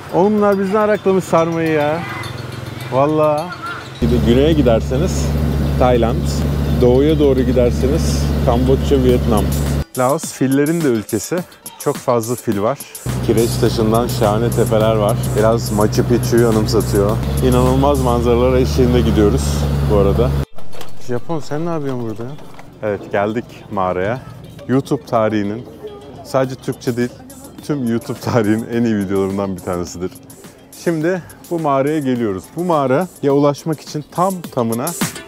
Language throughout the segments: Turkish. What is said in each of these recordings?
Oğlum bunlar bizden araklamış sarmayı ya. Vallahi. Güneye giderseniz Tayland, doğuya doğru giderseniz Kamboçya, Vietnam. Laos fillerin de ülkesi. Çok fazla fil var. Kireç taşından şahane tepeler var. Biraz Machu Picchu'yu anımsatıyor. İnanılmaz manzaralar eşliğinde gidiyoruz bu arada. Japon sen ne yapıyorsun burada? Evet geldik mağaraya. YouTube tarihinin sadece Türkçe değil tüm YouTube tarihinin en iyi videolarından bir tanesidir. Şimdi bu mağaraya geliyoruz. Bu mağaraya ulaşmak için tam tamına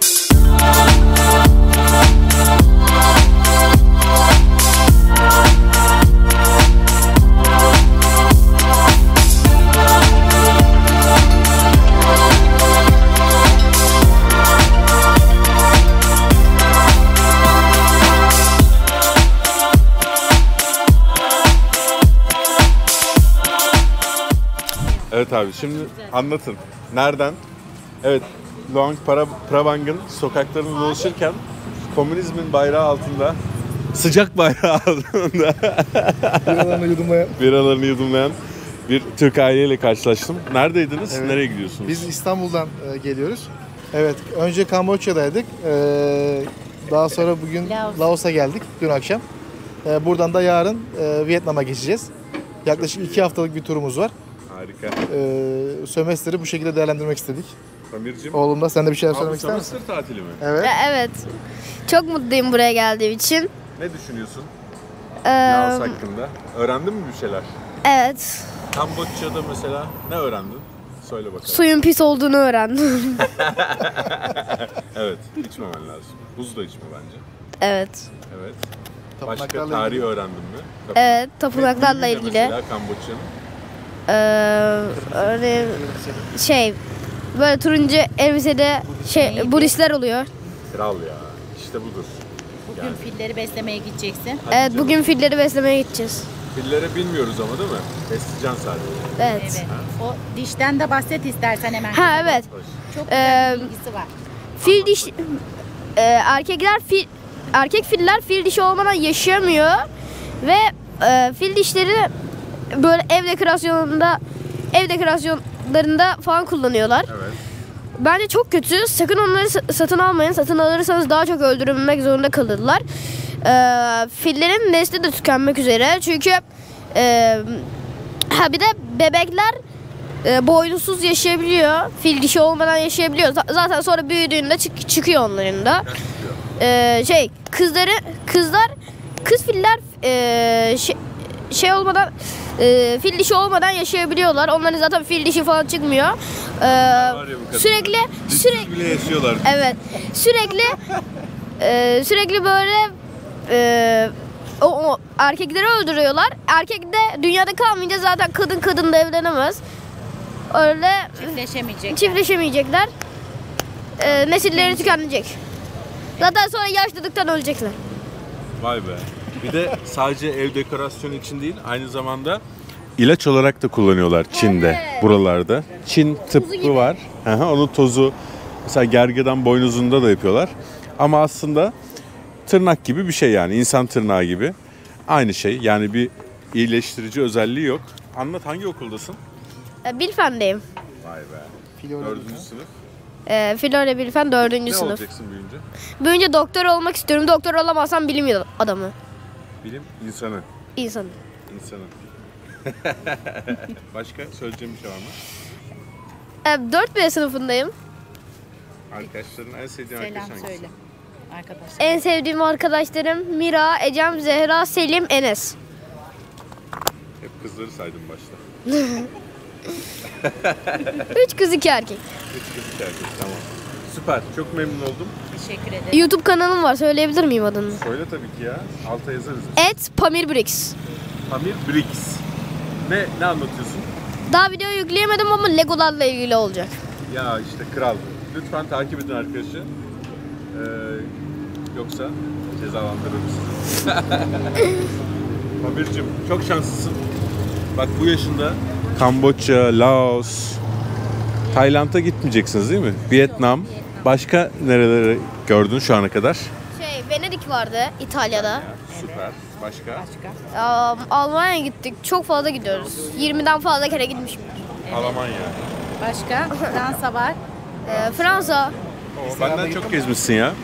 Evet abi şimdi anlatın. Nereden? Evet, Luang Prabang'ın sokaklarında dolaşırken komünizmin bayrağı altında, sıcak bayrağı altında biralarını yudumlayan bir Türk aileyle karşılaştım. Neredeydiniz? Evet. Nereye gidiyorsunuz? Biz İstanbul'dan geliyoruz. Evet, önce Kamboçya'daydık. Daha sonra bugün Laos'a geldik dün akşam. Buradan da yarın Vietnam'a geçeceğiz. Yaklaşık 2 haftalık bir turumuz var. Harika. Sömestr'i bu şekilde değerlendirmek istedik. Pamir'cim. Oğlum da sen de bir şeyler söylemek ister misin? Sömestr tatili mi? Evet. Evet. Çok mutluyum buraya geldiğim için. Ne düşünüyorsun? Laos hakkında. Öğrendin mi bir şeyler? Evet. Kamboçya'da mesela ne öğrendin? Söyle bakalım. Suyun pis olduğunu öğrendim. Evet, içmemen lazım. Buz da içme bence. Evet. Evet. Başka tarih öğrendin mi? Evet, tapınaklarla ilgili. Mesela Kamboçya'nın. Örneğin böyle turuncu elbisede Budistler oluyor. Kral ya, işte budur. Bugün filleri beslemeye gideceksin. Evet, bugün filleri beslemeye gideceğiz. Fillere bilmiyoruz ama değil mi? Besleyeceksin sadece. Evet. Evet. O dişten de bahset istersen hemen. Ha evet. Çok güzel bir bilgisi var. Fil diş erkek filler fil dişi olmadan yaşayamıyor ve fil dişleri böyle ev dekorasyonlarında falan kullanıyorlar. Evet. Bence çok kötü. Sakın onları satın almayın. Satın alırsanız daha çok öldürülmek zorunda kalırlar. Fillerin nesli de tükenmek üzere. Çünkü bir de bebekler boynuzsuz yaşayabiliyor. Fil dişi olmadan yaşayabiliyor. Zaten sonra büyüdüğünde çıkıyor onların da. Kız filler olmadan fil dişi olmadan yaşayabiliyorlar. Onların zaten fil dişi falan çıkmıyor. Sürekli bile yaşıyorlar. Evet. Sürekli böyle o erkekleri öldürüyorlar. Erkek de dünyada kalmayınca zaten kadın da evlenemez. Öyle çiftleşemeyecekler. Nesilleri tükenecek. Zaten sonra yaşlılıktan ölecekler. Vay be. Bir de sadece ev dekorasyonu için değil, aynı zamanda ilaç olarak da kullanıyorlar Çin'de, buralarda. Çin tıbbı var. Onun tozu mesela gergedan boynuzunda da yapıyorlar. Ama aslında tırnak gibi bir şey yani, insan tırnağı gibi. Aynı şey yani, bir iyileştirici özelliği yok. Anlat, hangi okuldasın? Bilfen'deyim. Vay be. 4. sınıf. Florya Bilfen 4. sınıf. Ne olacaksın büyüyünce? Büyüyünce doktor olmak istiyorum. Doktor olamazsam bilim adamı. Bilim insanı. İnsanı. Başka söyleyeceğim bir şey var mı? 4B sınıfındayım. Arkadaşların en sevdiğin arkadaş hangisi? Söyle. Arkadaşlar. En sevdiğim arkadaşlarım Mira, Ecem, Zehra, Selim, Enes. Hep kızları saydım başta. 3 kız 2 erkek. 3 kız 2 erkek, tamam. Süper, çok memnun oldum. Teşekkür ederim. YouTube kanalım var, söyleyebilir miyim adını? Söyle tabii ki ya, alta yazarız. @PamirBricks. Pamir Bricks. Ne anlatıyorsun? Daha video yükleyemedim ama Legolarla ilgili olacak. Ya işte kral. Lütfen takip edin arkadaşı. Yoksa cezalandırırım sizi. Pamir'cim çok şanslısın. Bak bu yaşında Kamboçya, Laos, Tayland'a gitmeyeceksiniz değil mi? Vietnam. Başka nereleri gördün şu ana kadar? Venedik vardı İtalya'da. Süper. Başka? Almanya'ya gittik. Çok fazla gidiyoruz. 20'den fazla kere gitmişim. Almanya. Başka? Fransa var. Fransa, Benden çok gezmişsin ya.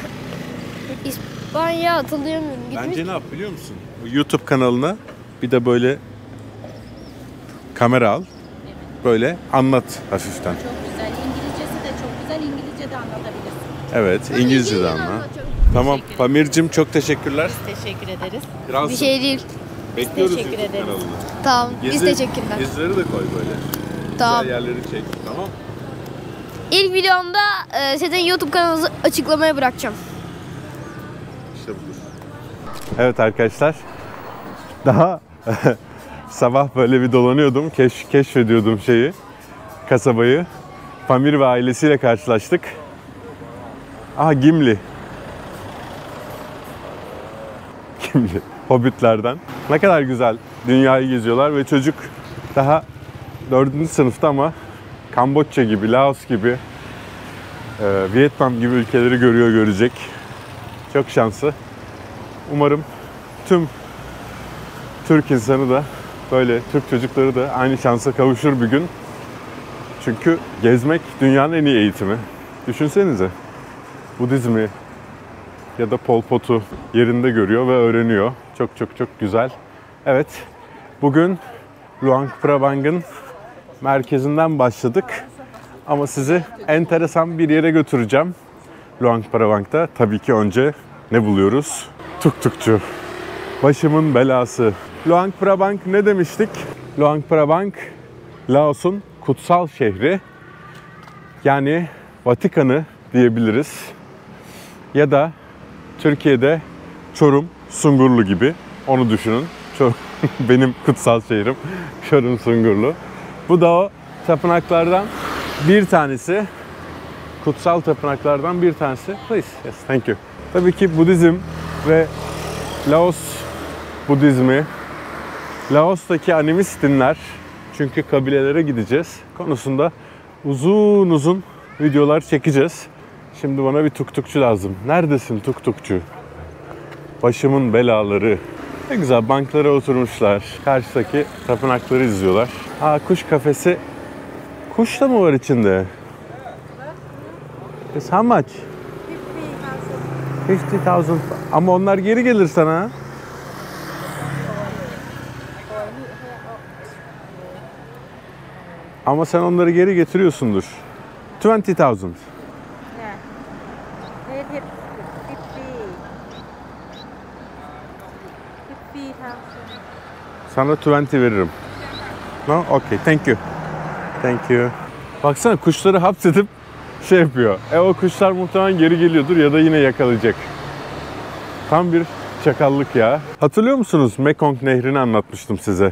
İspanya hatırlayamıyorum. Bence ne yap biliyor musun? Bu YouTube kanalına bir de böyle kamera al. Böyle anlat hafiften. Çok güzel. İngilizcesi de çok güzel. İngilizce de anlatabilirsin. Evet, İngilizce de anla. Tamam, Pamir'cim çok teşekkürler. Biz teşekkür ederiz. Biraz Bir şey değil. bekliyoruz teşekkür YouTube ederiz. kanalını. Tamam. Biz teşekkürler. Gezileri de koy böyle. Tamam. Güzel yerleri çek, tamam. İlk videomda sizin YouTube kanalınızı açıklamaya bırakacağım. İşte budur. Evet arkadaşlar. Daha sabah böyle bir dolanıyordum. Keşfediyordum kasabayı. Pamir ve ailesiyle karşılaştık. Aha Gimli. Gimli. Hobbitlerden. Ne kadar güzel dünyayı geziyorlar ve çocuk daha 4. sınıfta ama Kamboçya gibi, Laos gibi, Vietnam gibi ülkeleri görecek. Çok şanslı. Umarım tüm Türk insanı da böyle, Türk çocukları da aynı şansa kavuşur bir gün. Çünkü gezmek dünyanın en iyi eğitimi. Düşünsenize. Budizmi ya da Pol Pot'u yerinde görüyor ve öğreniyor. Çok güzel. Evet, bugün Luang Prabang'ın merkezinden başladık. Ama sizi enteresan bir yere götüreceğim. Luang Prabang'da tabii ki önce ne buluyoruz? Tuk-tukçu. Başımın belası. Luang Prabang ne demiştik? Luang Prabang, Laos'un kutsal şehri. Yani Vatikan'ı diyebiliriz. Ya da Türkiye'de Çorum, Sungurlu gibi. Onu düşünün. Benim kutsal şehrim Çorum, Sungurlu. Bu da o tapınaklardan bir tanesi. Kutsal tapınaklardan bir tanesi. Please, yes, thank you. Tabii ki Budizm ve Laos Budizmi, Laos'taki animist dinler, çünkü kabilelere gideceğiz konusunda uzun videolar çekeceğiz. Şimdi bana bir tuk-tukçu lazım. Neredesin tuk-tukçu? Başımın belaları. Ne güzel banklara oturmuşlar. Karşıdaki tapınakları izliyorlar. Kuş kafesi. Kuş da mı var içinde? How much? 50,000. Ama onlar geri gelir sana. Ama sen onları geri getiriyorsundur. 20,000. Sana 20 veririm. No? Okay, thank you. Thank you. Baksana kuşları hapsedip yapıyor. O kuşlar muhtemelen geri geliyordur ya da yine yakalayacak. Tam bir çakallık ya. Hatırlıyor musunuz? Mekong Nehri'ni anlatmıştım size.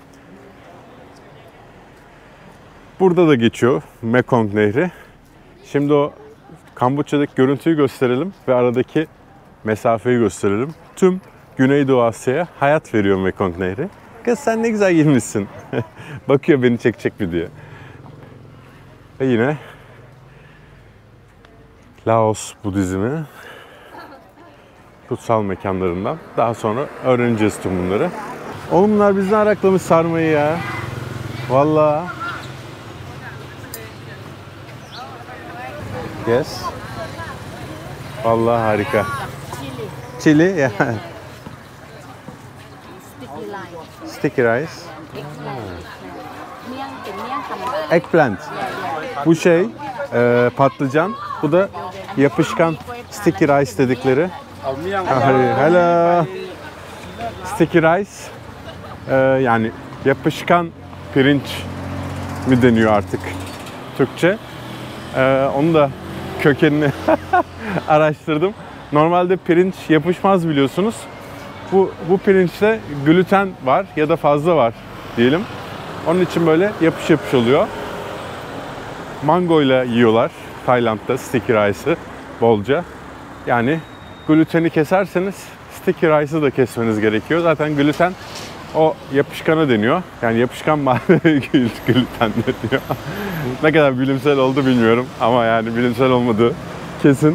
Burada da geçiyor Mekong Nehri. Şimdi o Kamboçya'daki görüntüyü gösterelim ve aradaki mesafeyi gösterelim. Tüm Güneydoğu Asya'ya hayat veriyor Mekong Nehri. Kız sen ne güzel giyinmişsin. Bakıyor beni çekecek mi diye. Ve yine Laos Budizmi kutsal mekanlarından. Daha sonra öğreneceğiz tüm bunları. Oğlum bunlar bizden araklamış sarmayı ya. Vallahi. Yes. Vallahi harika. Chili ya. Sticky rice. Eggplant. Bu patlıcan. Bu da yapışkan sticky rice dedikleri. Hello. Sticky rice. Yani yapışkan pirinç mi deniyor artık Türkçe. Onu da kökenini araştırdım. Normalde pirinç yapışmaz biliyorsunuz. Bu pirinçte gluten var ya da fazla var diyelim. Onun için böyle yapış oluyor. Mango ile yiyorlar Tayland'da sticky rice'ı bolca. Yani gluteni keserseniz sticky rice'ı da kesmeniz gerekiyor. Zaten gluten o yapışkana deniyor. Yani yapışkan maddeye gluten deniyor. Ne kadar bilimsel oldu bilmiyorum ama yani bilimsel olmadığı kesin.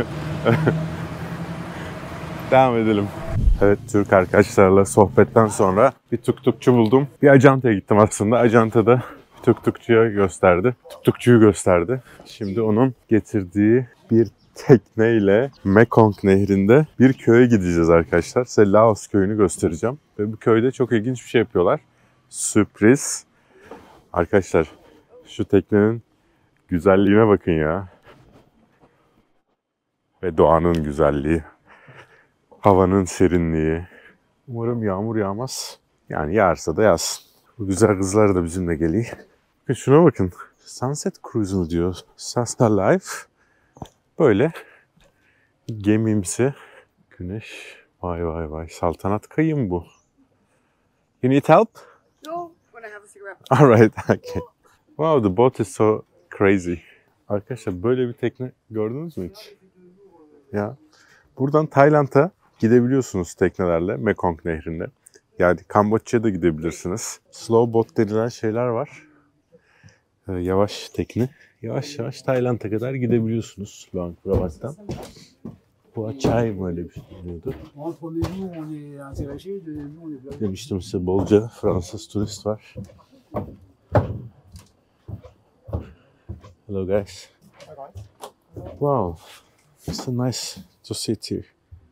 Devam edelim. Evet, Türk arkadaşlarla sohbetten sonra bir tuk-tukçu buldum. Bir Ajanta'ya gittim aslında. Ajanta'da bir Tuktukçuyu gösterdi. Şimdi onun getirdiği bir tekneyle Mekong Nehri'nde bir köye gideceğiz arkadaşlar. Size Laos köyünü göstereceğim. Ve bu köyde çok ilginç bir şey yapıyorlar. Sürpriz. Arkadaşlar şu teknenin güzelliğine bakın ya. Ve doğanın güzelliği. Havanın serinliği. Umarım yağmur yağmaz. Yani yağarsa da yağsın. Bu güzel kızlar da bizimle geliyor. Şuna bakın. Sunset Cruise mu diyor. Sasta Life. Böyle gemimsi. Güneş. Vay vay vay. Saltanat kayı bu? You need help? No, when I have a cigarette. Alright, okay. Wow, the boat is so crazy. Arkadaşlar böyle bir tekne gördünüz mü hiç? Ya. Buradan Tayland'a gidebiliyorsunuz teknelerle Mekong Nehri'nde. Yani Kamboçya'ya da gidebilirsiniz. Slow boat denilen şeyler var. Yavaş tekne. Yavaş yavaş Tayland'a kadar gidebiliyorsunuz Luang Prabhat'tan. Bu çay mı öyle bir şey diyordu? Demiştim size bolca Fransız turist var. Hello guys. Wow, it's so nice to sit here.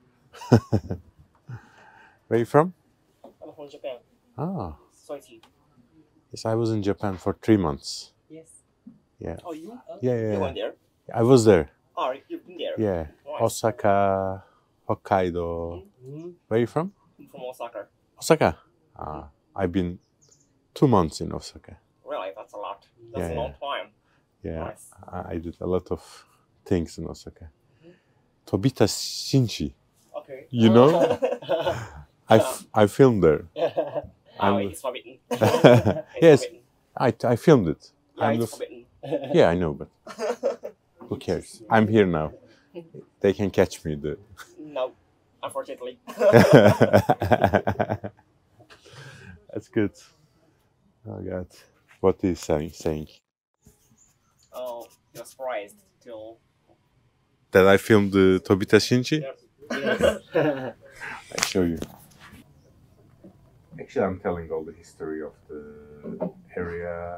Where are you from? I'm from Japan. Ah, Soichi. yes, I was in Japan for 3 months. Yes. Yeah. Oh, you? Yeah. You went there? I was there. Oh, you've been there? Yeah. Nice. Osaka, Hokkaido. Mm-hmm. Where are you from? I'm from Osaka. Osaka. Ah, I've been 2 months in Osaka. Really? That's a lot. That's Yeah, a long time. Yeah, Nice. I did a lot of things in Osaka. Tobita Shinchi. Okay. You know? I filmed there. Oh, it's forbidden. Yes, Forbidden. I filmed it. Yeah, I'm it's the- forbidden. Yeah, I know, but who cares? I'm here now. They can catch me. No, unfortunately. That's good. Oh God, what is he saying? Oh, you're surprised till. That I filmed the Tobita Shinchi? Yes. I show you. Actually, I'm telling all the history of the area.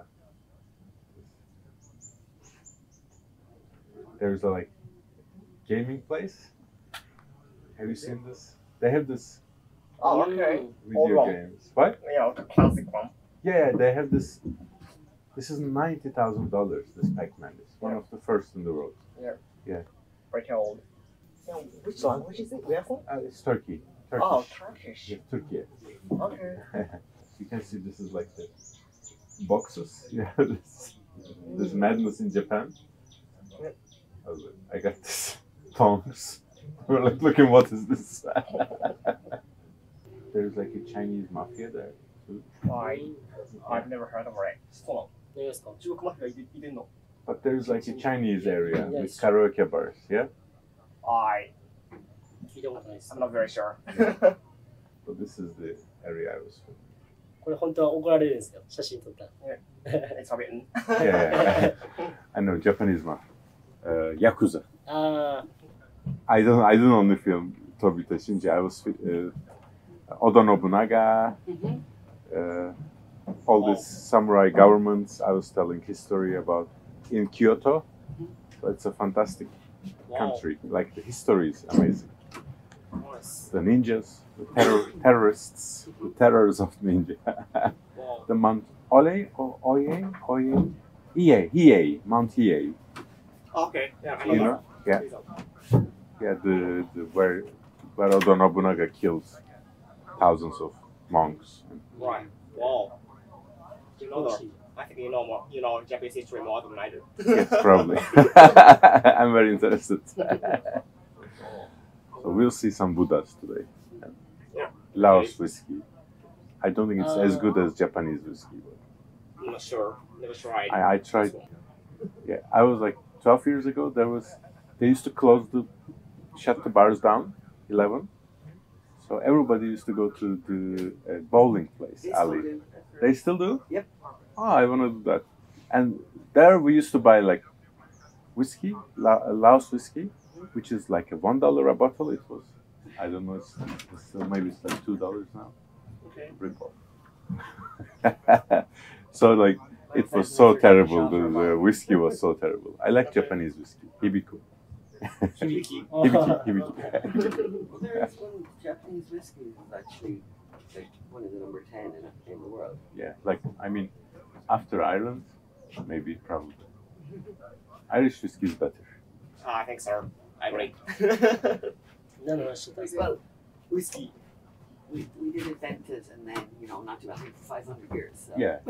There's a like gaming place. Have you seen this? They have this Oh, okay. Old video one. games. What? You know, the classic one. Yeah, they have this. This is $90,000. This Pac-Man is one of the first in the world. Pretty old. Which language is it? Where from? It's Turkey. Turkish. Oh, Turkish. Yeah, Turkey. Okay. You can see this is like the boxes. Yeah, this madness in Japan. I got this tongs. We're like looking, what is this? There's like a Chinese mafia there. I've never heard of it. そうなの。中国マフィアいてんの？ But there's like a Chinese area with Yes. karaoke bars, yeah? I'm not very sure. So this is the area I was from. これ本当は怒られるんですよ、写真撮ったら。 It's forbidden. Yeah. I know, Japanese mafia. Yakuza. あ I don't only film Tobita Shinji. I was Oda Nobunaga, all these samurai governments. I was telling history about in Kyoto. So it's a fantastic あ、 country. Like the history is amazing. Nice. The ninjas, the terrorists, the terrors of ninja. Wow. The Mount Hiei, Mount Hiei. Okay. Yeah, I You know? Yeah. Yeah, the where Oda Nobunaga kills thousands of monks. Right. Wow. You know that. that. I think you know more. You know Japanese history more than I do. Yes, probably. I'm very interested. So we'll see some Buddhas today. Yeah. Laos whiskey. I don't think it's as good as Japanese whiskey. But I'm not sure. Never tried. I tried. Yeah, I was like 12 years ago. They used to shut the bars down, 11. So everybody used to go to the bowling place, Ali. They still do? Yep. Oh, I want to do that. And there we used to buy like whiskey, Laos whiskey, which is like a $1 a bottle. It was, I don't know, it's maybe it's like $2 now. Okay. Rip off. So like It was so terrible. The whiskey was so terrible. I like Japanese whiskey. Hibiko. Hibiki. Hibiki. Well, there is one Japanese whiskey is actually like one of the number 10 in the world. Yeah, like, I mean, after Ireland, maybe, probably. Irish whiskey is better. I think so. I agree. 何の話してたんですか Well, whiskey. We did invent it and then, you know, not do it for 500 years. So. Yeah.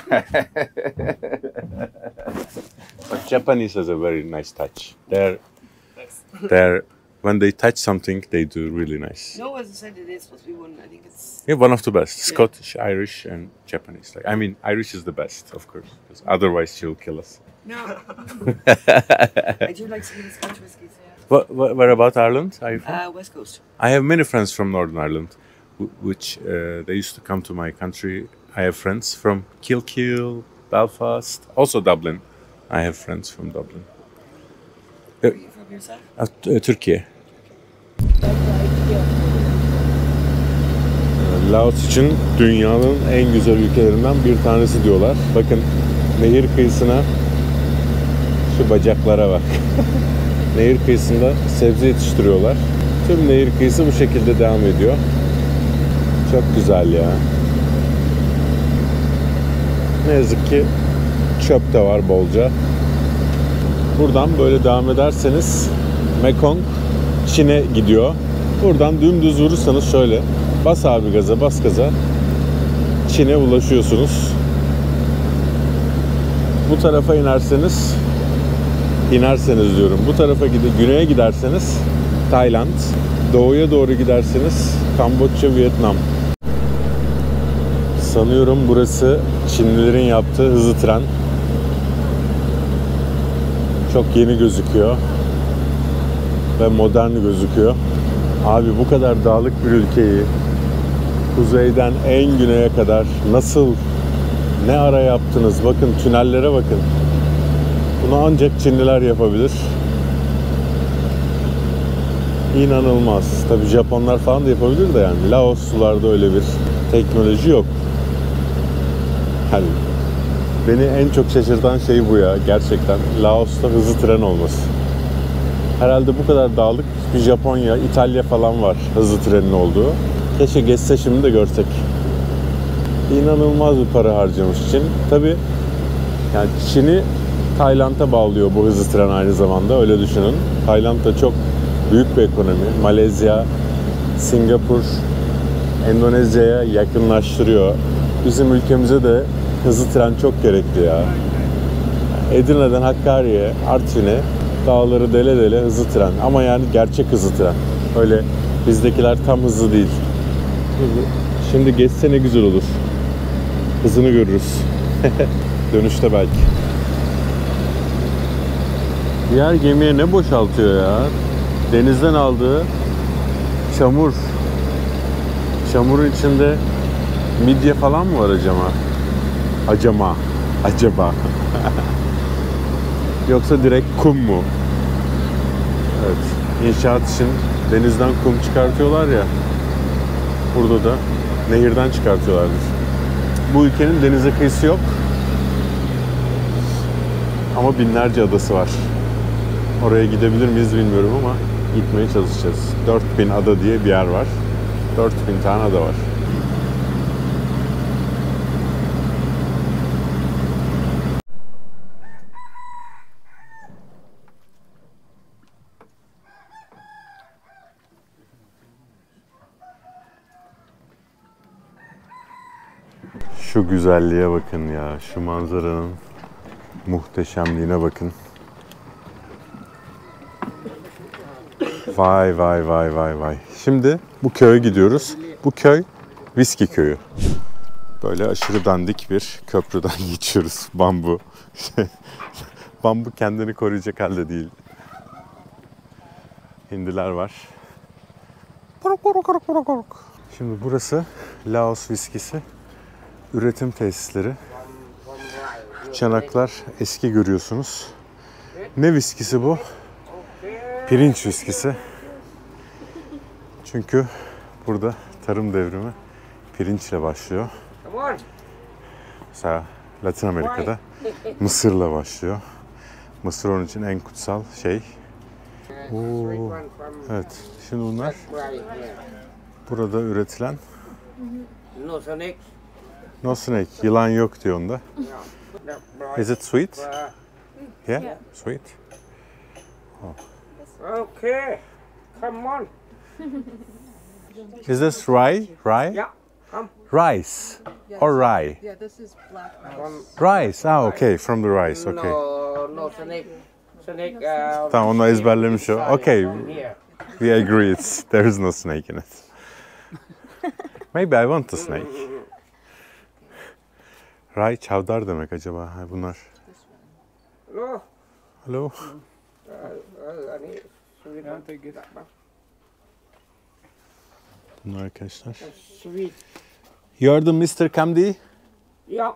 But Japanese has a very nice touch. They're when they touch something, they do really nice. No, as I said, it is supposed to be one. I think it's. Yeah, one of the best. Scottish, Irish, and Japanese. Like, I mean, Irish is the best, of course, because otherwise she'll kill us. No. I do like some of the Scotch whiskies. Yeah. Where about Ireland are you from? West Coast. I have many friends from Northern Ireland, which they used to come to my country. I have friends from Kilkeel, Belfast, also Dublin. I have friends from Dublin. Where are you from yourself? Türkiye. Laos için dünyanın en güzel ülkelerinden bir tanesi diyorlar. Bakın nehir kıyısına, şu bacaklara bak. Nehir kıyısında sebze yetiştiriyorlar. Tüm nehir kıyısı bu şekilde devam ediyor. Çok güzel ya. Ne yazık ki çöp de var bolca. Buradan böyle devam ederseniz Mekong Çin'e gidiyor. Buradan dümdüz vurursanız şöyle bas abi gaza, bas gaza, Çin'e ulaşıyorsunuz. Bu tarafa inerseniz diyorum. Bu tarafa güneye giderseniz Tayland, doğuya doğru giderseniz Kamboçya, Vietnam. Sanıyorum burası Çinlilerin yaptığı hızlı tren. Çok yeni gözüküyor ve modern gözüküyor. Abi bu kadar dağlık bir ülkeyi kuzeyden en güneye kadar nasıl, ne ara yaptınız? Bakın tünellere bakın. Bunu ancak Çinliler yapabilir. İnanılmaz. Tabii Japonlar falan da yapabilir de yani. Laoslularda öyle bir teknoloji yok. Yani beni en çok şaşırtan şey bu ya. Gerçekten Laos'ta hızlı tren olması. Herhalde bu kadar dağlık bir Japonya, İtalya falan var hızlı trenin olduğu. Keşke geçse şimdi de görsek. İnanılmaz bir para harcamış Çin. Tabii yani Çin'i Tayland'a bağlıyor bu hızlı tren aynı zamanda, öyle düşünün. Tayland da çok büyük bir ekonomi. Malezya, Singapur, Endonezya'ya yakınlaştırıyor. Bizim ülkemize de hızlı tren çok gerekli ya. Edirne'den Hakkari'ye, Artvin'e, dağları dele dele hızlı tren. Ama yani gerçek hızlı tren. Öyle bizdekiler tam hızlı değil. Şimdi geçse ne güzel olur. Hızını görürüz. Dönüşte belki. Diğer gemiye ne boşaltıyor ya? Denizden aldığı çamur. Çamurun içinde midye falan mı var acaba? Yoksa direkt kum mu? Evet. İnşaat için denizden kum çıkartıyorlar ya. Burada da nehirden çıkartıyorlardır. Bu ülkenin denize kıyısı yok. Ama binlerce adası var. Oraya gidebilir miyiz bilmiyorum ama gitmeye çalışacağız. 4000 ada diye bir yer var. 4000 tane ada var. Şu güzelliğe bakın ya. Şu manzaranın muhteşemliğine bakın. Vay. Şimdi bu köye gidiyoruz. Bu köy Viski köyü. Böyle aşırı dandik bir köprüden geçiyoruz. Bambu. Bambu kendini koruyacak halde değil. Hindiler var. Şimdi burası Laos viskisi üretim tesisleri. Çanaklar eski görüyorsunuz. Ne viskisi bu? Pirinç viskisi. Çünkü burada tarım devrimi pirinçle başlıyor. Mesela Latin Amerika'da Mısır'la başlıyor. Mısır onun için en kutsal şey. Oo. Evet, şimdi bunlar burada üretilen No snake. no snake, yılan yok diyor onda. Is it sweet? Yeah, sweet. Okay. Come on. Is this rye? Rye? Yeah. Come. Rice or rye? Yeah, this is black Rice. Ah, okay, from the rice. Okay. No snake. Snake. Tamam, onu ezberlemiş o. Okay, Here. we agree. There is no snake in it. Maybe I want a snake. Rye çavdar demek acaba. Ha, bunlar. No. Hello. Bunlar arkadaşlar. Sweet. You're the Mr. Kamdi? Yeah.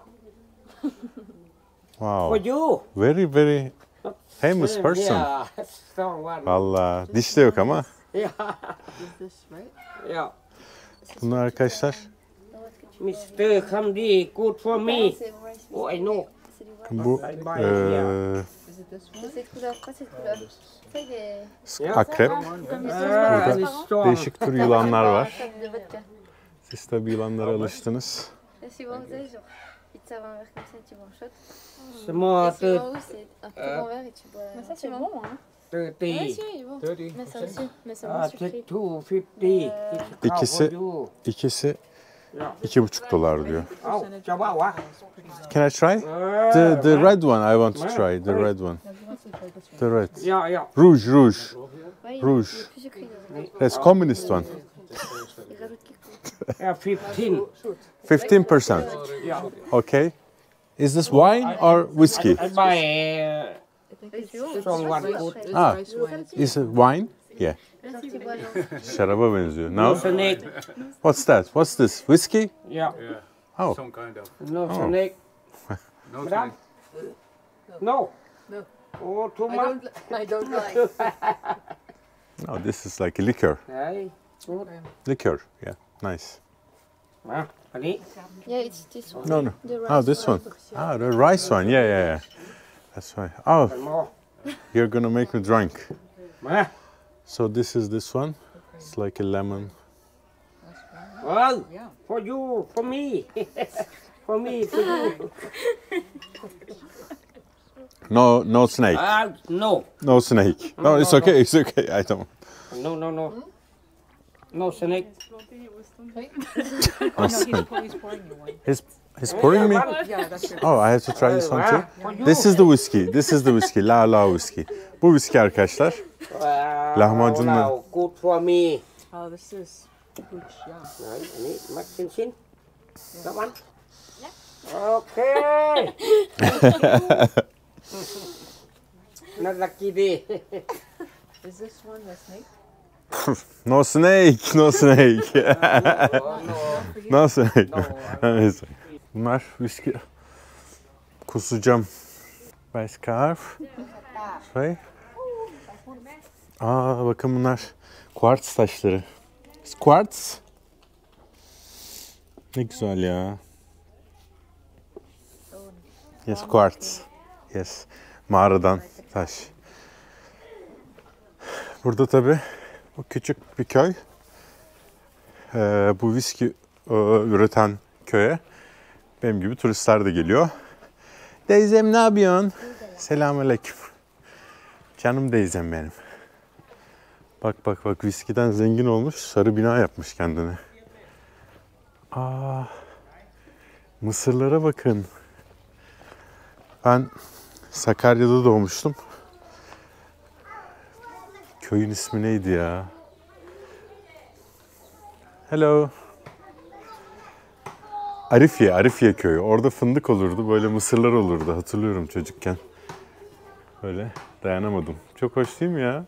For Wow. you. Very, very famous person. Yeah. Strong one. Valla diş de yok ama. Yeah. is this, right? Yeah. Bunlar arkadaşlar Mr. Kamdi, good for me. Oh, I know. bu Is it this one? Cette couleur, pas cette couleur. C'est des... akrep. It's strong. Değişik tür yılanlar var. de vodka. Siz tabi yılanlara alıştınız. Et souvent, vous savez, genre, ils te servent un verre comme ça et tu bois un shot. Small Et souvent, c'est un plus grand verre et tu bois... Mais ça, c'est bon, hein? 30. Oui, si, il est bon. Mais ça aussi, mais ça m'a surpris. 250. It's İkisi- for you. İkisi Yeah. $2,5 diyor. Oh, cho bao quá. Can I try? The red one I want to try. The red one. The red. Yeah, yeah. Rouge, rouge. Ouais, il Rouge. est plus sucré. That's communist one. Il rajoute quelque chose. Yeah, 15. 15%. Yeah. Okay. Is this wine or whiskey? I buy C'est strong one good. Ah, Rice wine. is it wine? Yeah. Tu bois genre... Şaraba benziyor. No No? snake. What's that? What's this? Whiskey? Yeah. Oh. Some kind of. No snake. No Madam? snake. No. No. Oh, too I much. don't like. No, this is like a liquor. Hey, good. Liquor. Yeah. Nice. Ah, honey. Yeah, it's this one. No, no. The rice Oh, this one. Ah, the rice one. Yeah, yeah, yeah. That's right. Oh, One more. you're gonna make me drunk. Ah. So this is this one. It's like a lemon. Well, Yeah. for you, for me. For me, for you. No, no snake. No. No snake. No, it's no, okay. It's okay. I don't. No, no, no. No snake. No snake. He's pouring you one. He's pouring me. Yeah, that's your. Oh, I have to try this one too. For you. This is the whiskey. This is the whiskey. La La whiskey. Bu whiskey arkadaşlar. Lahmacunla. Wow, good for me. Oh, this is good. Yeah. Đấy, anh ấy mắt xin. Các bạn. Okay. Not lucky day. Is this one the snake? No snake. No snake. No, No snake. no. Neyse. Bunlar whiskey. Kusacağım. By scarf. Şey. Aa, bakın bunlar quartz taşları. Quartz. Ne güzel ya. Yes, quartz. Yes. Mağaradan taş. Burada tabi bu küçük bir köy. Bu viski üreten köye benim gibi turistler de geliyor. Teyzem ne yapıyorsun? Selamünaleyküm. Canım teyzem benim. Bak bak bak, viskiden zengin olmuş, sarı bina yapmış kendine. Aa, mısırlara bakın. Ben Sakarya'da doğmuştum. Köyün ismi neydi ya? Hello. Arifiye, Arifiye köyü. Orada fındık olurdu, böyle mısırlar olurdu. Hatırlıyorum çocukken. Böyle dayanamadım. Çok hoş değil mi ya?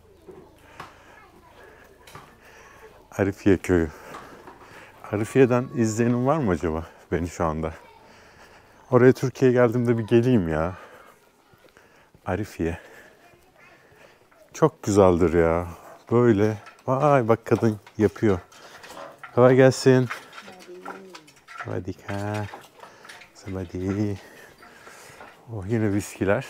Arifiye köyü. Arifiye'den izleyenim var mı acaba beni şu anda? Oraya Türkiye'ye geldiğimde bir geleyim ya. Arifiye. Çok güzeldir ya. Böyle. Vay bak, kadın yapıyor. Kolay gelsin. Sabadika. Sabadi. Oh, yine viskiler.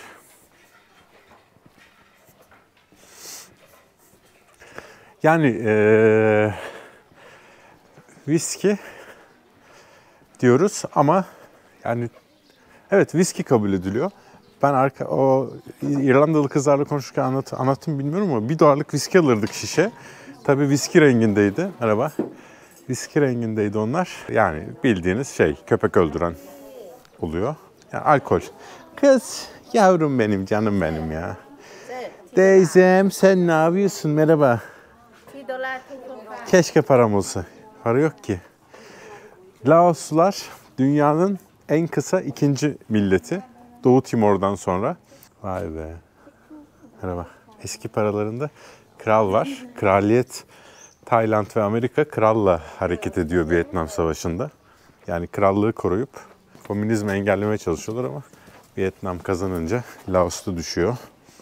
Yani viski diyoruz ama yani evet viski kabul ediliyor. Ben o İrlandalı kızlarla konuşurken anlattım bilmiyorum ama $1 viski alırdık şişe. Tabii viski rengindeydi. Merhaba. Viski rengindeydi onlar. Yani bildiğiniz şey köpek öldüren oluyor. Yani alkol. Kız yavrum benim canım benim ya. Teyzem sen ne yapıyorsun? Merhaba. Keşke param olsa. Para yok ki. Laoslular dünyanın en kısa ikinci milleti. Doğu Timor'dan sonra. Vay be. Merhaba. Eski paralarında kral var. Kraliyet Tayland ve Amerika kralla hareket ediyor Vietnam Savaşı'nda. Yani krallığı koruyup komünizmi engellemeye çalışıyorlar ama Vietnam kazanınca Laos'ta düşüyor.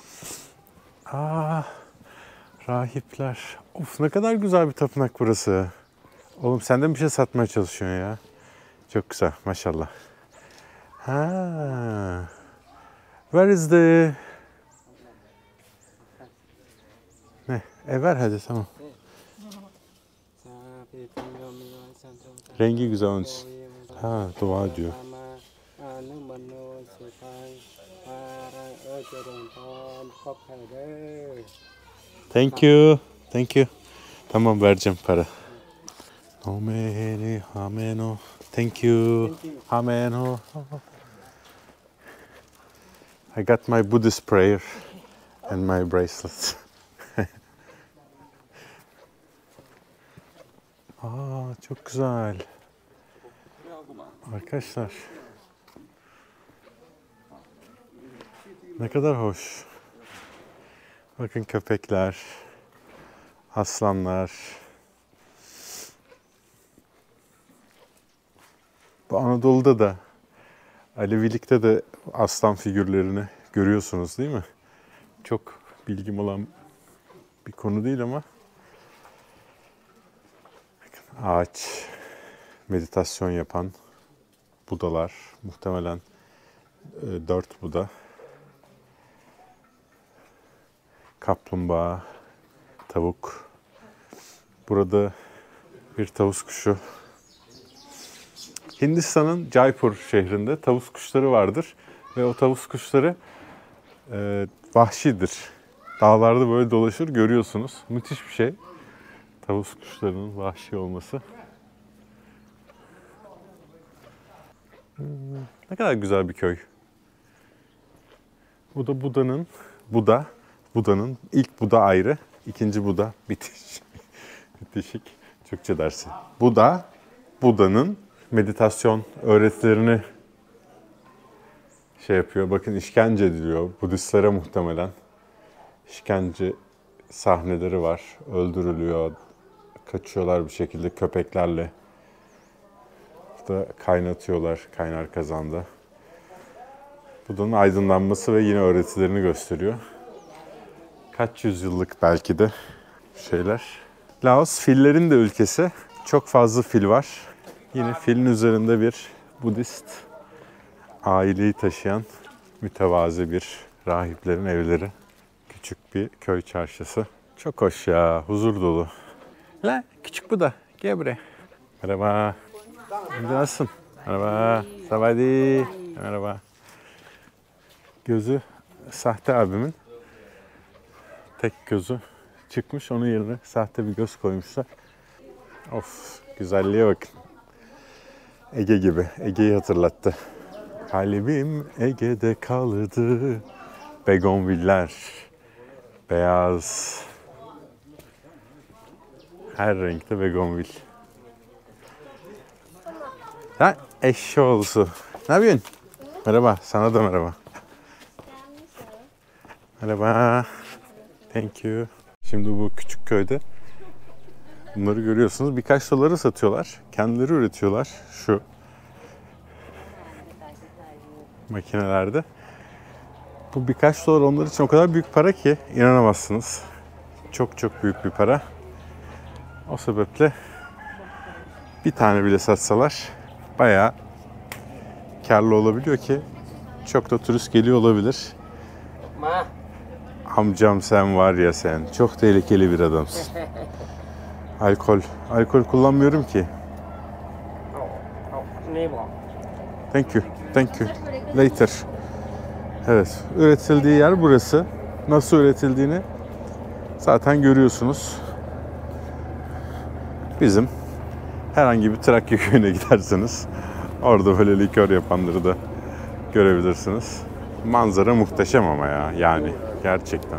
Rahipler. Of ne kadar güzel bir tapınak burası. Oğlum sen de bir şey satmaya çalışıyorsun ya. Çok güzel maşallah. Where is the... Ne? Ver hadi tamam. Rengi güzel onun için. Dua diyor. Thank you. Thank you. Tamam vereceğim para. Hameno. Thank you. Hameno. I got my Buddhist prayer and my bracelet. Çok güzel. Arkadaşlar. Ne kadar hoş. Bakın köpekler, aslanlar. Bu Anadolu'da da, Alevilikte de aslan figürlerini görüyorsunuz değil mi? Çok bilgim olan bir konu değil ama. Bakın ağaç, meditasyon yapan Budalar, muhtemelen 4 Buda. Kaplumbağa, tavuk. Burada bir tavus kuşu. Hindistan'ın Jaipur şehrinde tavus kuşları vardır. Ve o tavus kuşları vahşidir. Dağlarda böyle dolaşır görüyorsunuz. Müthiş bir şey. Tavus kuşlarının vahşi olması. Ne kadar güzel bir köy. Bu da Buda'nın ilk Buda ayrı, ikinci Buda bitişik Türkçe dersi. Buda'nın meditasyon öğretilerini yapıyor. Bakın işkence ediliyor Budistlere muhtemelen. İşkence sahneleri var. Öldürülüyor, kaçıyorlar bir şekilde köpeklerle. Burada kaynatıyorlar kaynar kazanda. Buda'nın aydınlanması ve yine öğretilerini gösteriyor. Kaç yüzyıllık belki de şeyler. Laos fillerin de ülkesi. Çok fazla fil var. Yine filin üzerinde bir Budist aileyi taşıyan mütevazi bir rahiplerin evleri. Küçük bir köy çarşısı. Çok hoş ya, huzur dolu. La küçük Buda, gel buraya. Merhaba. Nasılsın? Merhaba. Savadi. Merhaba. Gözü sahte abimin. Tek gözü çıkmış, onun yerine sahte bir göz koymuşlar. Of, güzelliğe bakın. Ege gibi, Ege'yi hatırlattı. Kalbim Ege'de kaldı. Begonviller, beyaz. Her renkte begonvil. Eşşoğlusu. Ne yapıyorsun? Merhaba, sana da merhaba. Merhaba. Thank you. Şimdi bu küçük köyde bunları görüyorsunuz. Birkaç dolara satıyorlar. Kendileri üretiyorlar şu makinelerde. Bu birkaç dolar onlar için o kadar büyük para ki inanamazsınız. Çok çok büyük bir para. O sebeple bir tane bile satsalar bayağı karlı olabiliyor ki çok da turist geliyor olabilir. Ma. Amcam sen var ya sen. Çok tehlikeli bir adamsın. Alkol kullanmıyorum ki. Ne bu? Thank you. Thank you. Later. Evet. Üretildiği yer burası. Nasıl üretildiğini zaten görüyorsunuz. Bizim herhangi bir Trakya köyüne giderseniz orada böyle likör yapanları da görebilirsiniz. Manzara muhteşem ama ya. Yani gerçekten.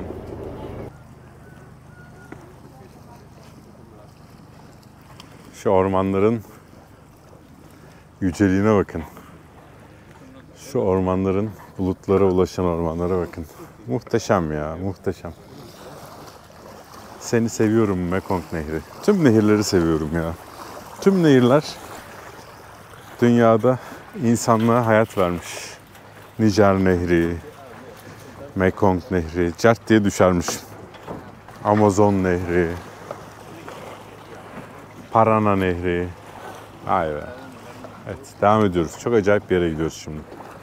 Şu ormanların yüceliğine bakın. Şu ormanların bulutlara ulaşan ormanlara bakın. Muhteşem ya, muhteşem. Seni seviyorum Mekong Nehri. Tüm nehirleri seviyorum ya. Tüm nehirler dünyada insanlığa hayat vermiş. Nijer Nehri, Mekong Nehri, cart diye düşermiş. Amazon Nehri, Parana Nehri. Vay be. Evet, devam ediyoruz. Çok acayip bir yere gidiyoruz şimdi.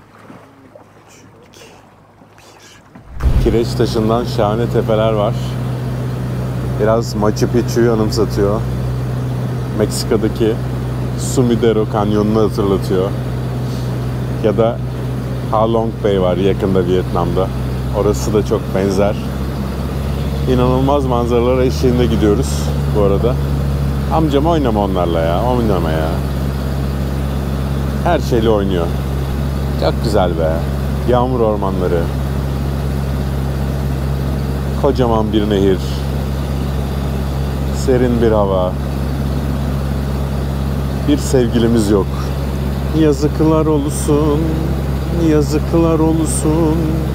Kireç taşından şahane tepeler var. Biraz Machu Picchu'yu anımsatıyor. Meksika'daki Sumidero Kanyonu'nu hatırlatıyor. Ya da Ha Long Bay var yakında Vietnam'da. Orası da çok benzer. İnanılmaz manzaralar eşliğinde gidiyoruz bu arada. Amcam oynama onlarla ya, oynama ya. Her şeyle oynuyor. Çok güzel be. Yağmur ormanları. Kocaman bir nehir. Serin bir hava. Bir sevgilimiz yok. Yazıklar olsun. Yazıklar olsun.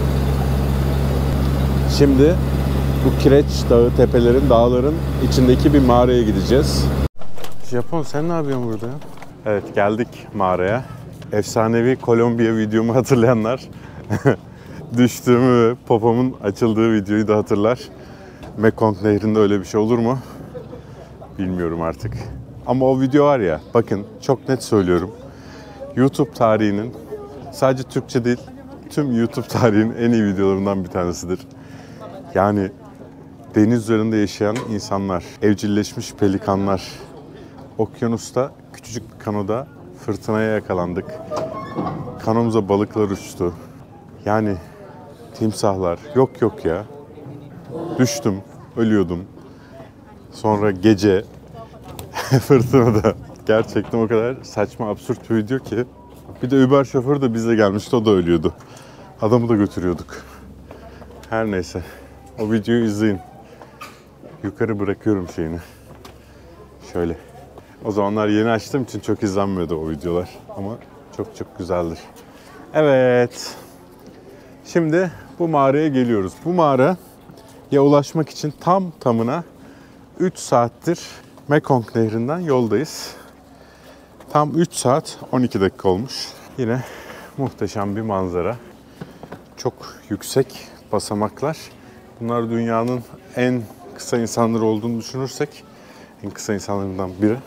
Şimdi bu Kireç Dağı, tepelerin, dağların içindeki bir mağaraya gideceğiz. Japon sen ne yapıyorsun burada? Evet, geldik mağaraya. Efsanevi Kolombiya videomu hatırlayanlar düştüğümü ve popomun açıldığı videoyu da hatırlar. Mekong Nehri'nde öyle bir şey olur mu? Bilmiyorum artık. Ama o video var ya, bakın çok net söylüyorum. YouTube tarihinin, sadece Türkçe değil, tüm YouTube tarihinin en iyi videolarından bir tanesidir. Yani deniz üzerinde yaşayan insanlar, evcilleşmiş pelikanlar, okyanusta küçücük bir kanoda fırtınaya yakalandık. Kanomuza balıklar uçtu. Yani timsahlar, yok ya. Düştüm, ölüyordum. Sonra gece fırtınada. Gerçekten o kadar saçma, absürt bir video ki. Bir de Uber şoförü de bizle gelmişti, o da ölüyordu. Adamı da götürüyorduk. Her neyse. O videoyu izleyin. Yukarı bırakıyorum şeyini. Şöyle. O zamanlar yeni açtığım için çok izlenmiyordu o videolar. Ama çok güzeldir. Evet. Şimdi bu mağaraya geliyoruz. Bu mağaraya ulaşmak için tamına 3 saattir Mekong Nehri'nden yoldayız. Tam 3 saat 12 dakika olmuş. Yine muhteşem bir manzara. Çok yüksek basamaklar. Bunlar dünyanın en kısa insanları olduğunu düşünürsek en kısa insanlarından biri.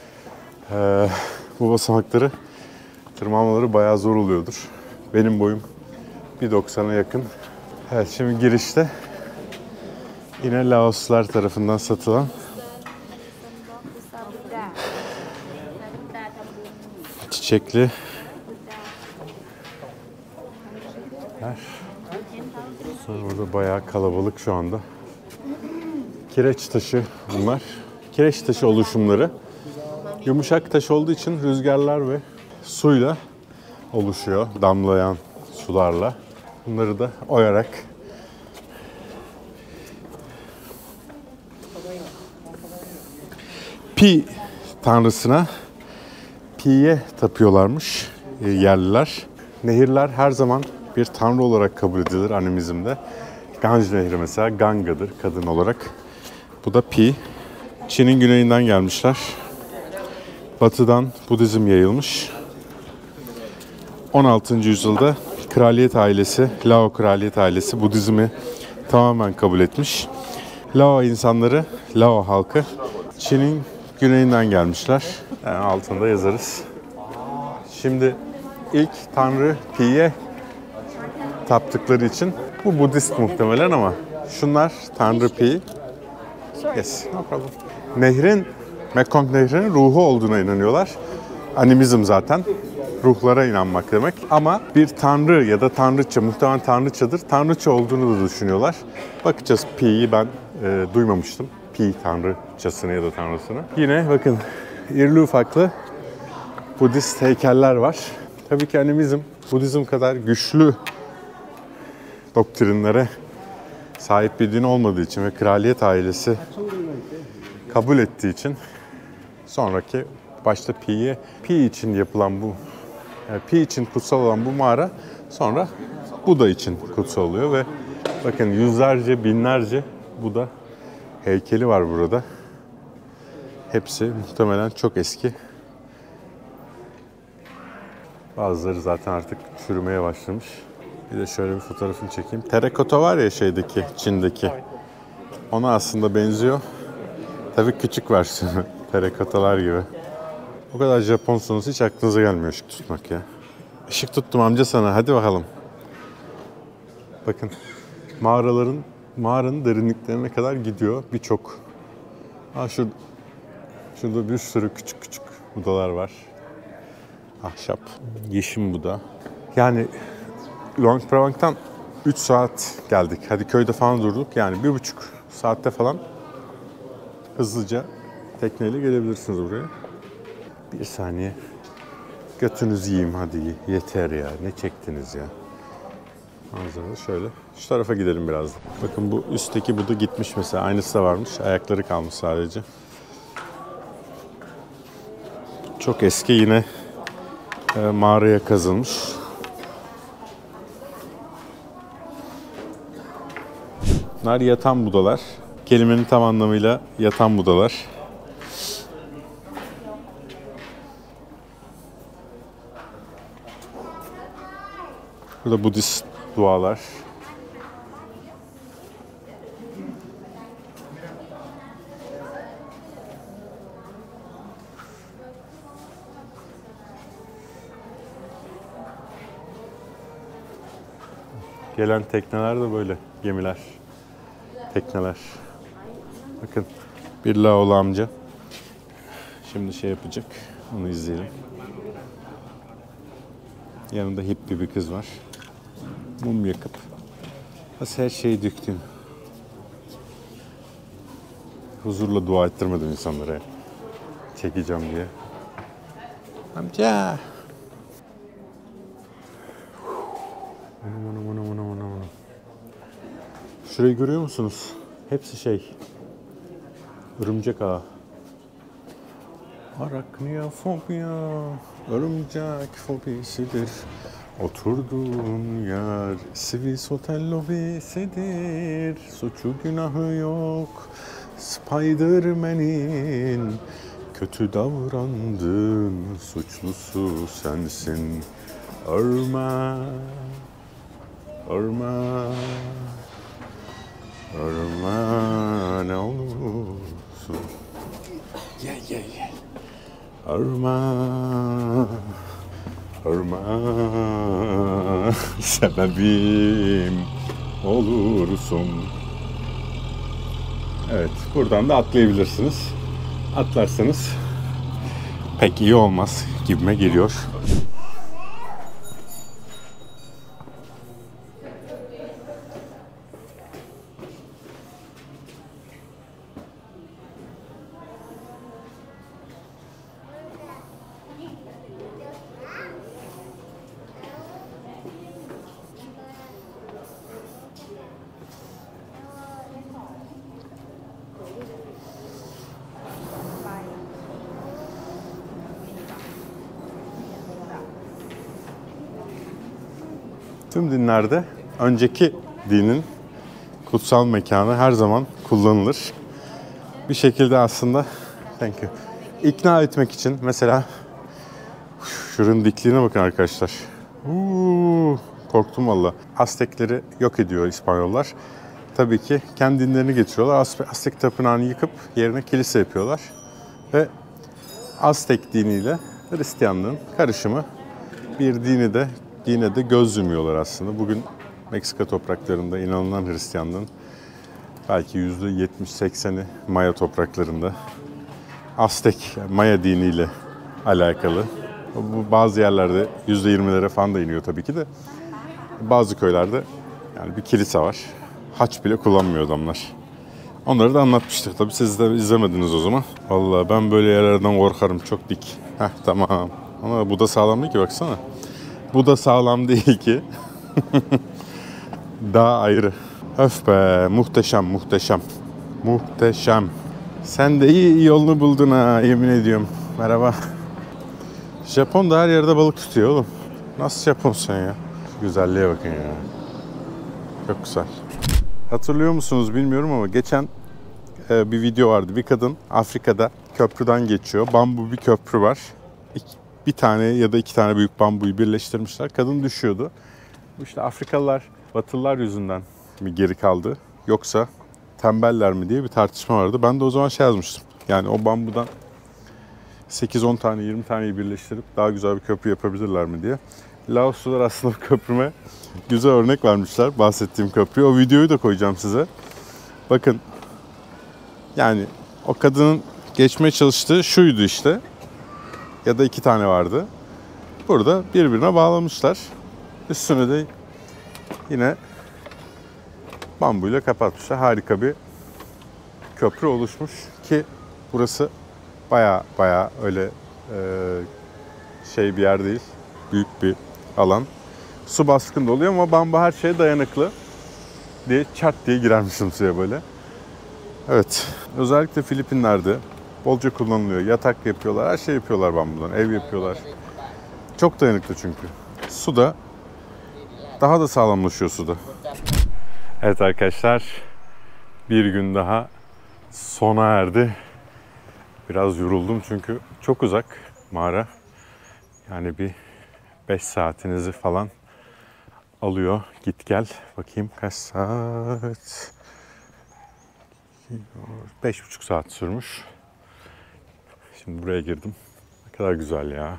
Bu basamakları tırmanmaları bayağı zor oluyordur. Benim boyum 1.90'a yakın. Evet, şimdi girişte yine Laoslular tarafından satılan çiçekli burada bayağı kalabalık şu anda. Kireç taşı bunlar. Kireç taşı oluşumları yumuşak taş olduğu için rüzgarlar ve suyla oluşuyor. Damlayan sularla. Bunları da oyarak Pi tanrısına, Pi'ye tapıyorlarmış yerliler. Nehirler her zaman bir tanrı olarak kabul edilir animizmde. Ganj Nehri mesela Ganga'dır kadın olarak. Bu da Pi. Çin'in güneyinden gelmişler. Batıdan Budizm yayılmış. 16. yüzyılda kraliyet ailesi, Lao kraliyet ailesi Budizm'i tamamen kabul etmiş. Lao insanları, Lao halkı Çin'in güneyinden gelmişler. Yani altında yazarız. Şimdi ilk tanrı Pi'ye taptıkları için. Bu Budist muhtemelen ama şunlar Tanrı Pi. Yes, no problem. Mekong Nehri'nin ruhu olduğuna inanıyorlar. Animizm zaten. Ruhlara inanmak demek. Ama bir tanrı ya da tanrıça, muhtemelen tanrıçadır. Tanrıça olduğunu da düşünüyorlar. Bakacağız, Pi'yi ben duymamıştım. Pi tanrıçasını ya da tanrısını. Yine bakın irili ufaklı Budist heykeller var. Tabii ki animizm, Budizm kadar güçlü doktrinlere sahip bir din olmadığı için ve kraliyet ailesi kabul ettiği için sonraki başta Pi için yapılan bu, yani Pi için kutsal olan bu mağara sonra Buda için kutsal oluyor ve bakın yüzlerce, binlerce Buda heykeli var burada. Hepsi muhtemelen çok eski. Bazıları zaten artık çürümeye başlamış. Bir de şöyle bir fotoğrafını çekeyim. Terakota var ya şeydeki, Çin'deki. Ona aslında benziyor. Tabii küçük versiyonu. Terakotalar gibi. O kadar Japonsunuz, hiç aklınıza gelmiyor ışık tutmak ya. Işık tuttum amca sana, hadi bakalım. Bakın mağaranın derinliklerine kadar gidiyor birçok. Şurada bir sürü küçük küçük budalar var. Ahşap, yeşim Buda. Yani Luang Prabang'dan 3 saat geldik. Hadi köyde falan durduk. Yani 1,5 saatte falan hızlıca tekneyle gelebilirsiniz buraya. Bir saniye. Götünüzü yiyeyim hadi. Yeter ya. Ne çektiniz ya. Manzara şöyle. Şu tarafa gidelim birazdan. Bakın bu üstteki Buda gitmiş mesela. Aynısı da varmış. Ayakları kalmış sadece. Çok eski, yine mağaraya kazılmış. Bunlar yatan Budalar. Kelimenin tam anlamıyla yatan Budalar. Burada Budist dualar. Gelen tekneler de böyle gemiler. Tekneler. Bakın bir Laolu amca şimdi şey yapacak. Onu izleyelim. Yanında hippie bir kız var. Mum yakıp her şeyi döktüm. Huzurla dua ettirmedim insanlara. Çekeceğim diye. Amca. Şurayı görüyor musunuz? Hepsi şey. Örümcek ağı. Arakniyafobia. Örümcek fobisidir. Oturduğun yer Swiss Hotel lobisidir. Suçu günahı yok Spider-Man'in. Kötü davrandın, suçlusu sensin. Örme, örme, örme ne olursun. Ye. Örme, örme, sebebim olursun. Evet, buradan da atlayabilirsiniz. Atlarsanız pek iyi olmaz gibime geliyor. Tüm dinlerde önceki dinin kutsal mekanı her zaman kullanılır. Bir şekilde aslında ikna etmek için mesela şuranın dikliğine bakın arkadaşlar. Korktum valla. Aztekleri yok ediyor İspanyollar. Tabii ki kendi dinlerini getiriyorlar. Aztek tapınağını yıkıp yerine kilise yapıyorlar. Ve Aztek diniyle Hristiyanlığın karışımı bir dine de göz yumuyorlar aslında. Bugün Meksika topraklarında inanılan Hristiyanlığın belki %70-80'i Maya topraklarında. Aztek, Maya diniyle alakalı. Bu bazı yerlerde %20'lere falan da iniyor tabii ki de. Bazı köylerde yani bir kilise var. Haç bile kullanmıyor adamlar. Onları da anlatmıştık. Tabii siz de izlemediniz o zaman. Vallahi ben böyle yerlerden korkarım. Çok dik. Heh, tamam. Ama bu da sağlam değil ki, baksana. Bu da sağlam değil ki. Daha ayrı. Öf be, muhteşem, muhteşem. Muhteşem. Sen de iyi yolunu buldun ha, yemin ediyorum. Merhaba. Japon da her yerde balık tutuyor oğlum. Nasıl Japonsun ya? Şu güzelliğe bakın ya. Çok güzel. Hatırlıyor musunuz bilmiyorum ama geçen bir video vardı. Bir kadın Afrika'da köprüden geçiyor. Bambu bir köprü var. Bir tane ya da iki tane büyük bambuyu birleştirmişler. Kadın düşüyordu. İşte Afrikalılar, Batılılar yüzünden mi geri kaldı yoksa tembeller mi diye bir tartışma vardı. Ben de o zaman şey yazmıştım. Yani o bambudan 8-10 tane 20 taneyi birleştirip daha güzel bir köprü yapabilirler mi diye. Laoslular aslında köprüme güzel örnek vermişler, bahsettiğim köprüyü. O videoyu da koyacağım size. Bakın, yani o kadının geçmeye çalıştığı şuydu işte. Ya da 2 tane vardı. Burada birbirine bağlamışlar. Üstüne de yine bambuyla kapatmışlar. Harika bir köprü oluşmuş ki burası baya öyle şey bir yer değil. Büyük bir alan. Su baskın da oluyor ama bambu her şeye dayanıklı diye çat diye girermişim suya böyle. Evet. Özellikle Filipinler'de bolca kullanılıyor. Yatak yapıyorlar. Her şey yapıyorlar bambudan. Ev yapıyorlar. Çok dayanıklı çünkü. Suda daha da sağlamlaşıyor suda. Evet arkadaşlar. Bir gün daha sona erdi. Biraz yoruldum çünkü çok uzak mağara. Yani bir 5 saatinizi falan alıyor. Git gel. Bakayım kaç saat? 5,5 saat sürmüş. Şimdi buraya girdim. Ne kadar güzel ya.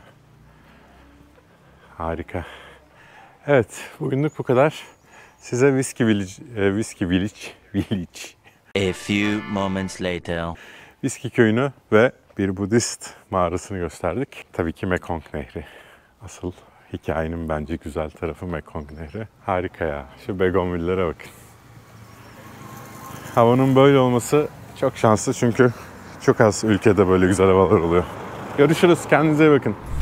Harika. Evet, bugünlük bu kadar. Size Whiskey Village. A few moments later. Whiskey köyünü ve bir Budist mağarasını gösterdik. Tabii ki Mekong Nehri. Asıl hikayenin bence güzel tarafı Mekong Nehri. Harika ya. Şu begonvillere bakın. Havanın böyle olması çok şanslı çünkü çok az ülkede böyle güzel havalar oluyor. Görüşürüz. Kendinize iyi bakın.